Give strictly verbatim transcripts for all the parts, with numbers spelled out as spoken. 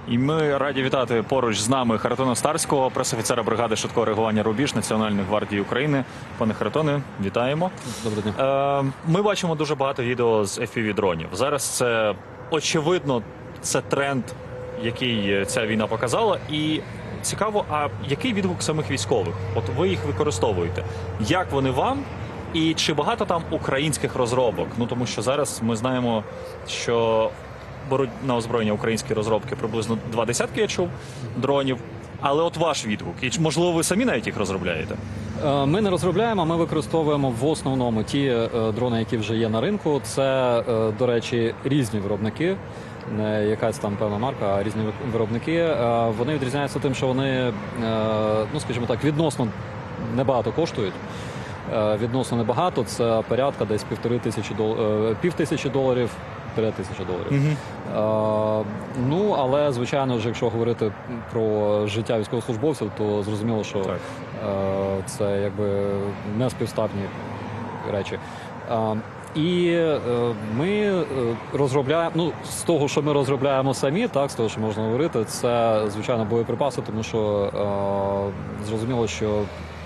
І ми раді вітати поруч з нами Харитона Старського, пресофіцера бригади швидкого реагування «Рубіж» Національної гвардії України. Пане Харитоне, вітаємо. Доброго дня. Ми бачимо дуже багато відео з еф пі ві-дронів. Зараз це, очевидно, це тренд, який ця війна показала. І цікаво, а який відгук самих військових? От ви їх використовуєте. Як вони вам? І чи багато там українських розробок? Ну, тому що зараз ми знаємо, що беруть на озброєння українські розробки приблизно два десятки, я чув, дронів. Але от ваш відгук. І можливо, ви самі навіть їх розробляєте? Ми не розробляємо, ми використовуємо в основному ті дрони, які вже є на ринку. Це, до речі, різні виробники. Не якась там певна марка, а різні виробники. Вони відрізняються тим, що вони, ну скажімо так, відносно небагато коштують. Відносно небагато, це порядка десь півтори тисячі доларів, пів тисячі доларів, три тисячі доларів. Mm-hmm. А, ну, але, звичайно ж, якщо говорити про життя військовослужбовців, то зрозуміло, що а, це якби не співставні речі. А, і а, ми розробляємо, ну, з того, що ми розробляємо самі, так, з того, що можна говорити, це, звичайно, боєприпаси, тому що а, зрозуміло, що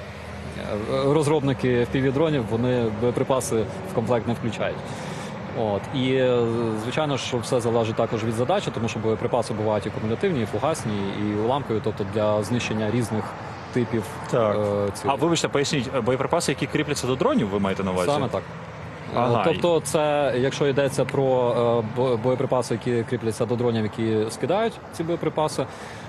розробники еф пі ві-дронів, вони боєприпаси в комплект не включають. От. І, звичайно, що все залежить також від задачі, тому що боєприпаси бувають і кумулятивні, і фугасні, і уламкові, тобто для знищення різних типів. Так. Е, а вибачте, поясніть, боєприпаси, які кріпляться до дронів, ви маєте на увазі? Саме так. Ага. Тобто це, якщо йдеться про боєприпаси, які кріпляться до дронів, які скидають ці боєприпаси,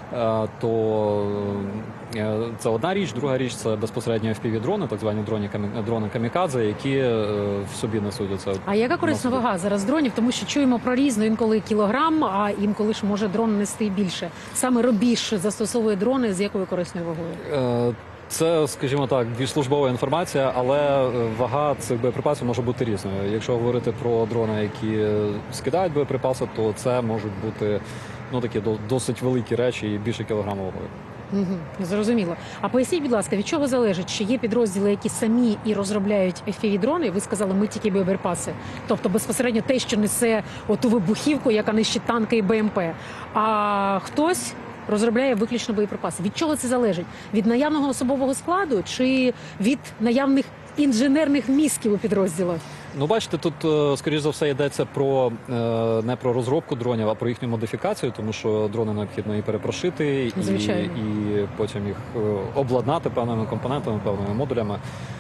то це одна річ. Друга річ – це безпосередньо еф пі ві-дрони, так звані дрони, дрони камікадзе, які в собі несуть це. А яка корисна вага зараз дронів? Тому що чуємо про різну, інколи кілограм, а інколи ж може дрон нести більше. Саме Рубіж застосовує дрони з якою корисною вагою? Це, скажімо так, більш службова інформація, але вага цих боєприпасів може бути різною. Якщо говорити про дрони, які скидають боєприпаси, то це можуть бути, ну, такі досить великі речі і більше кілограму вагою. Угу, зрозуміло. А поясніть, будь ласка, від чого залежить? Чи є підрозділи, які самі і розробляють еф пі ві-дрони? Ви сказали, ми тільки боєприпаси. Тобто безпосередньо те, що несе оту вибухівку, яка нищить танки і бе ем пе. А хтось розробляє виключно боєприпаси. Від чого це залежить? Від наявного особового складу чи від наявних інженерних мізків у підрозділах? Ну, бачите, тут, скоріш за все, йдеться про не про розробку дронів, а про їхню модифікацію, тому що дрони необхідно і перепрошити, і, і потім їх обладнати певними компонентами, певними модулями.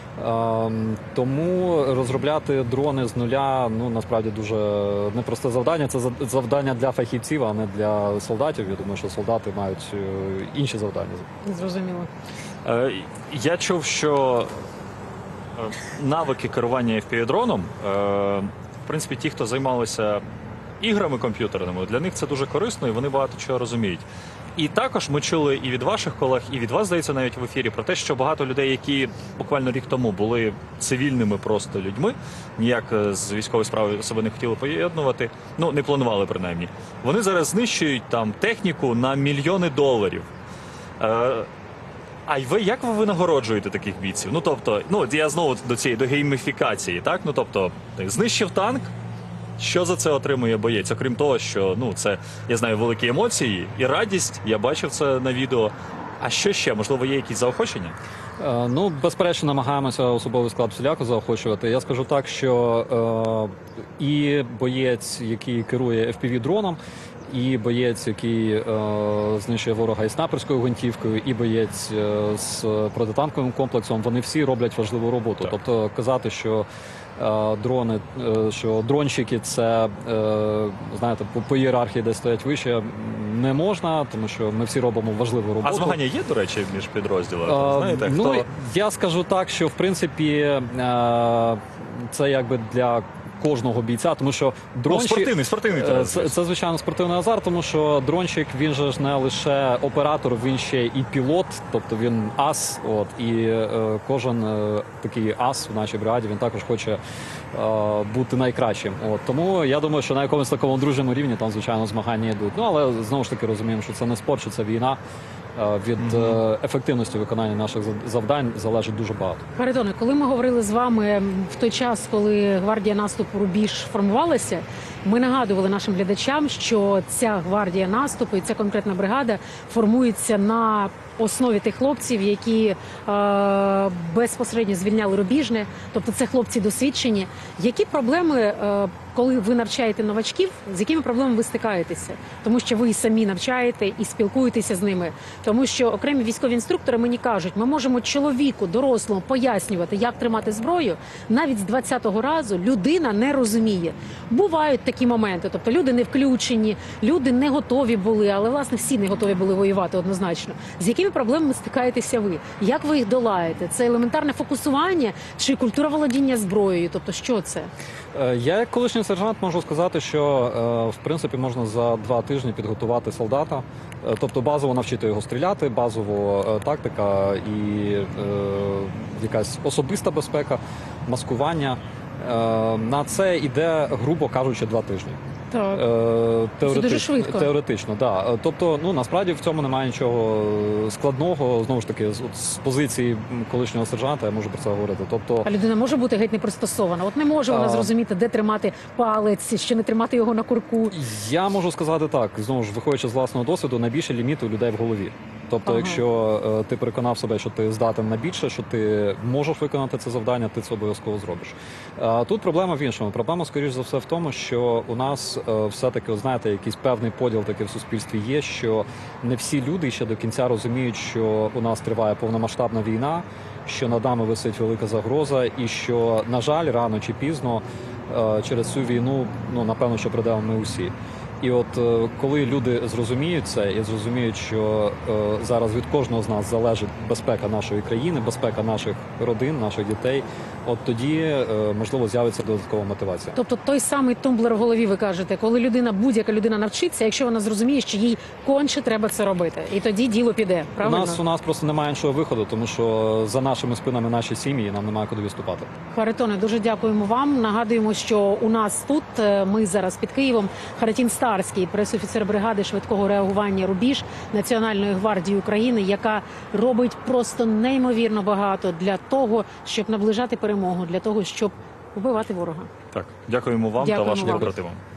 Тому розробляти дрони з нуля, ну, насправді дуже непросте завдання. Це завдання для фахівців, а не для солдатів. Я думаю, що солдати мають інші завдання. Зрозуміло. Я чув, що навики керування еф пі ві-дроном, в принципі, ті, хто займалися іграми комп'ютерними, для них це дуже корисно і вони багато чого розуміють. І також ми чули і від ваших колег, і від вас, здається, навіть в ефірі, про те, що багато людей, які буквально рік тому були цивільними просто людьми, ніяк з військової справи себе не хотіли поєднувати, ну, не планували принаймні, вони зараз знищують там техніку на мільйони доларів. А ви як ви винагороджуєте таких бійців? Ну, тобто, ну, я знову до цієї, до гейміфікації, так? Ну, тобто, знищив танк, що за це отримує боєць? Окрім того, що, ну, це, я знаю, великі емоції і радість, я бачив це на відео. А що ще? Можливо, є якісь заохочення? Е, ну, безперечно, намагаємося особовий склад всіляко заохочувати. Я скажу так, що е, і боєць, який керує еф пі ві-дроном, і боєць, який е, знищує ворога із снайперською гвинтівкою, і боєць е, з протитанковим комплексом, вони всі роблять важливу роботу. Так. Тобто казати, що е, дрони, е, що дронщики це, е, знаєте, по, по ієрархії десь стоять вище, не можна, тому що ми всі робимо важливу роботу. А змагання є, до речі, між підрозділами? Знаєте, ну, хто... я скажу так, що в принципі е, це якби для кожного бійця, тому що дронщик... Ну, спортивний, спортивний. Це, це, звичайно, спортивний азарт, тому що дронщик, він же ж не лише оператор, він ще і пілот, тобто він ас, от, і е, кожен е, такий ас в нашій бригаді, він також хоче е, бути найкращим. От, тому я думаю, що на якомусь такому дружньому рівні там, звичайно, змагання йдуть. Ну, але, знову ж таки, розуміємо, що це не спорт, що це війна. Від mm-hmm. ефективності виконання наших завдань залежить дуже багато. Харитоне, коли ми говорили з вами в той час, коли гвардія наступу «Рубіж» формувалася, Ми нагадували нашим глядачам, що ця гвардія наступу і ця конкретна бригада формується на основі тих хлопців, які е, безпосередньо звільняли Рубіжне. Тобто це хлопці досвідчені. Які проблеми, е, коли ви навчаєте новачків, з якими проблемами ви стикаєтеся? Тому що ви і самі навчаєте і спілкуєтеся з ними. Тому що окремі військові інструктори мені кажуть, ми можемо чоловіку, дорослому пояснювати, як тримати зброю. Навіть з двадцятого разу людина не розуміє. Бувають такі моменти, тобто люди не включені, люди не готові були, але, власне, всі не готові були воювати однозначно. З якими проблемами стикаєтеся ви? Як ви їх долаєте? Це елементарне фокусування чи культура володіння зброєю? Тобто, що це? Е, Я як колишній сержант можу сказати, що е, в принципі можна за два тижні підготувати солдата, Е, тобто базово навчити його стріляти, базово е, тактика і е, якась особиста безпека, маскування. Е, На це йде, грубо кажучи, два тижні. Так. Е, Це дуже швидко. Теоретично, да. Е, Тобто, ну насправді в цьому немає нічого складного. Знову ж таки, з, от, з позиції колишнього сержанта я можу про це говорити. Тобто, А людина може бути геть не пристосована. От не може вона А. зрозуміти, де тримати палець, що не тримати його на курку. я можу сказати так, знову ж виходячи з власного досвіду, найбільше ліміт у людей в голові. Тобто, Ага. якщо е, ти переконав себе, що ти здатен на більше, що ти можеш виконати це завдання, ти це обов'язково зробиш. А тут проблема в іншому. Проблема, скоріш за все, в тому, що у нас е, все-таки, от знаєте, якийсь певний поділ таки в суспільстві є, що не всі люди ще до кінця розуміють, що у нас триває повномасштабна війна, що над нами висить велика загроза, і що, на жаль, рано чи пізно е, через цю війну, ну напевно, що прийдемо ми усі. І от е, коли люди зрозуміють це і зрозуміють, що е, зараз від кожного з нас залежить безпека нашої країни, безпека наших родин, наших дітей, от тоді е, можливо з'явиться додаткова мотивація. Тобто той самий тумблер в голові, ви кажете, коли людина, будь-яка людина навчиться, якщо вона зрозуміє, що їй конче треба це робити. І тоді діло піде, У правильно? нас у нас просто немає іншого виходу, тому що за нашими спинами наші сім'ї, нам немає куди відступати. Харитоне, дуже дякуємо вам. Нагадуємо, що у нас тут, е, ми зараз під Києвом, Харитін Старський, пресофіцер бригади швидкого реагування «Рубіж» Національної гвардії України, яка робить просто неймовірно багато для того, щоб наближати перемогу, для того, щоб вбивати ворога. Так, дякуємо вам Дякуємо та вашим вам. побратимам.